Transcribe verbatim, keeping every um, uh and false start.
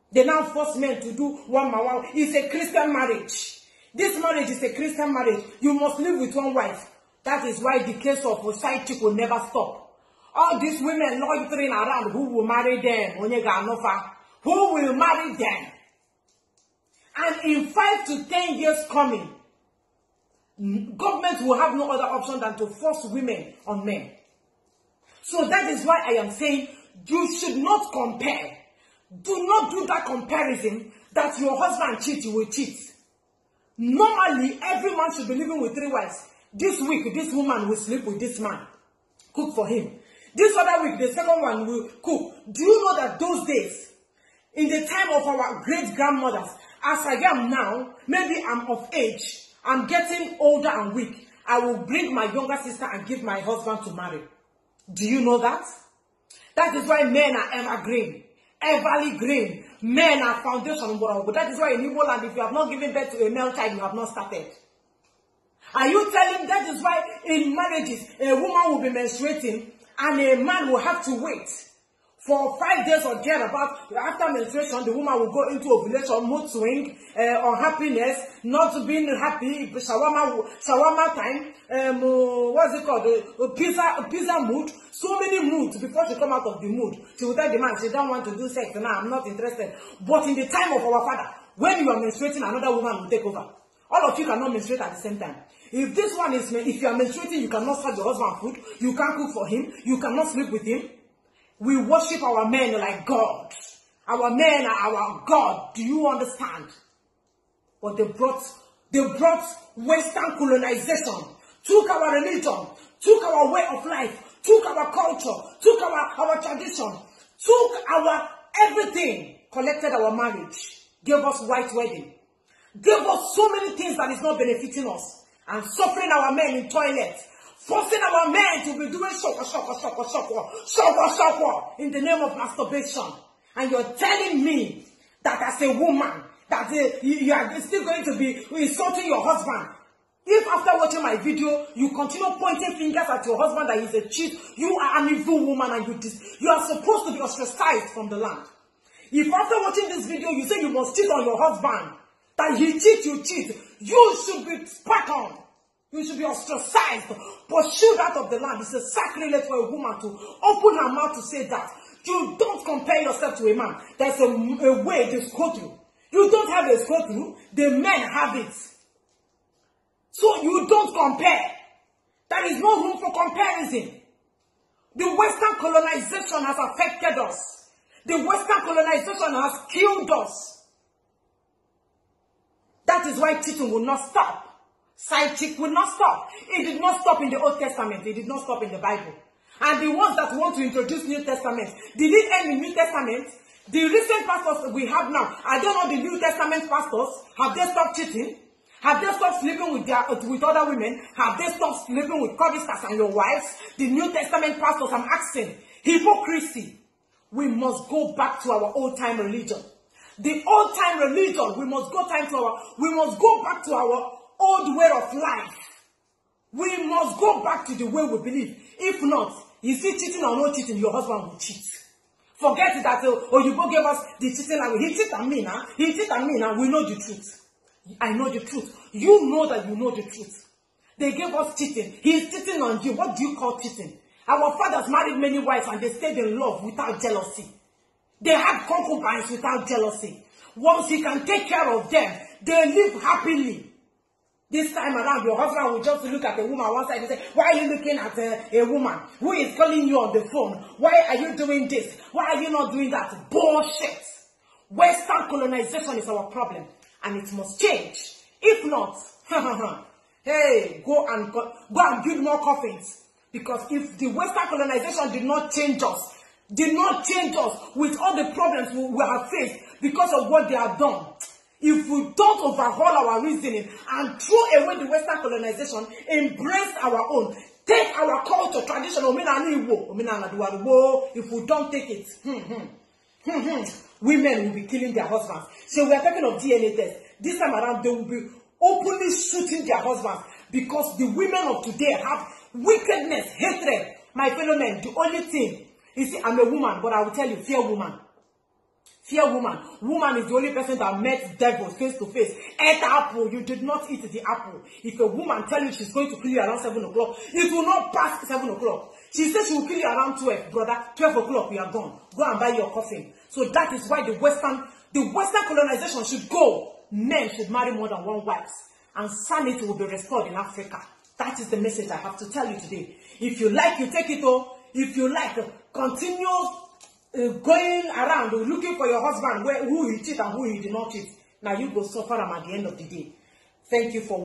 They now force men to do one by one. It's a Christian marriage. This marriage is a Christian marriage. You must live with one wife. That is why the case of a side chick will never stop. All these women loitering around, who will marry them? Who will marry them? And in five to ten years coming, government will have no other option than to force women on men. So that is why I am saying you should not compare. Do not do that comparison that your husband cheats, you will cheat. Normally, every man should be living with three wives. This week, this woman will sleep with this man. Cook for him. This other week, the second one will cook. Do you know that those days, in the time of our great-grandmothers, as I am now, maybe I'm of age, I'm getting older and weak, I will bring my younger sister and give my husband to marry. Do you know that? That is why men are evergreen. Everly green. Men are foundation. But that is why in Igbo land, if you have not given birth to a male child, you have not started. Are you telling that is why in marriages, a woman will be menstruating and a man will have to wait for five days or thereabout? After menstruation, the woman will go into ovulation, mood swing, uh, unhappiness, not being happy, shawarma, shawarma time, um, uh, what's it called, uh, pizza, pizza mood, so many moods before she come out of the mood. She will tell the man, she don't want to do sex, now I'm not interested. But in the time of our father, when you are menstruating, another woman will take over. All of you cannot menstruate at the same time. If this one is, if you are menstruating, you cannot serve your husband food, you can't cook for him, you cannot sleep with him. We worship our men like God. Our men are our God. Do you understand? But they brought, they brought Western colonization, took our religion, took our way of life, took our culture, took our, our tradition, took our everything, collected our marriage, gave us white wedding, gave us so many things that is not benefiting us, and suffering our men in toilets, forcing our men to be doing shoko, shoko, shoko, shoko, shoko, shoko, in the name of masturbation. And you're telling me that as a woman, that uh, you, you are still going to be insulting your husband. If after watching my video, you continue pointing fingers at your husband that he's a cheat, you are an evil woman and you, dis you are supposed to be ostracized from the land. If after watching this video, you say you must cheat on your husband, that he cheats, you cheat, you should be spat on. You should be ostracized, pursued out of the land. It's a sacrilege for a woman to open her mouth to say that. You don't compare yourself to a man. There's a, a way they go through. You don't have a go through. The men have it. So you don't compare. There is no room for comparison. The Western colonization has affected us. The Western colonization has killed us. That is why cheating will not stop. Side chick will not stop. It did not stop in the Old Testament. It did not stop in the Bible. And the ones that want to introduce New Testament, did it end in New Testament? The recent pastors we have now, I don't know the New Testament pastors, have they stopped cheating? Have they stopped sleeping with their with other women? Have they stopped sleeping with choristers and your wives? The New Testament pastors, I'm asking, hypocrisy. We must go back to our old time religion. The old time religion, we must go time to our, we must go back to our old way of life. We must go back to the way we believe. If not, you see cheating or no cheating, your husband will cheat. Forget that, oh, oh you both gave us the cheating language. He cheated on me now. He cheated on me now. We know the truth. I know the truth. You know that you know the truth. They gave us cheating. He is cheating on you. What do you call cheating? Our fathers married many wives and they stayed in love without jealousy. They had concubines without jealousy. Once he can take care of them, they live happily. This time around, your husband will just look at a woman one side and say, why are you looking at a, a woman? Who is calling you on the phone? Why are you doing this? Why are you not doing that? Bullshit. Western colonization is our problem. And it must change. If not, hey, go and, go, go and build more coffins. Because if the Western colonization did not change us, did not change us with all the problems we, we have faced because of what they have done, if we don't overhaul our reasoning and throw away the Western colonization, embrace our own, take our culture, tradition, if we don't take it, women will be killing their husbands. So we are talking of D N A test. This time around, they will be openly shooting their husbands because the women of today have wickedness, hatred. My fellow men, the only thing, you see, I'm a woman, but I will tell you, fear woman. Fear woman. Woman is the only person that met devil face to face. Ate apple. You did not eat the apple. If a woman tell you she's going to kill you around seven o'clock, it will not pass seven o'clock. She says she will kill you around twelve, brother. twelve o'clock, we are gone. Go and buy your coffin. So that is why the Western, the Western colonization should go. Men should marry more than one wife. And sanity will be restored in Africa. That is the message I have to tell you today. If you like, you take it all. If you like, continue uh, going around looking for your husband, where, who he cheat and who he did not cheat. Now you go suffer him at the end of the day. Thank you for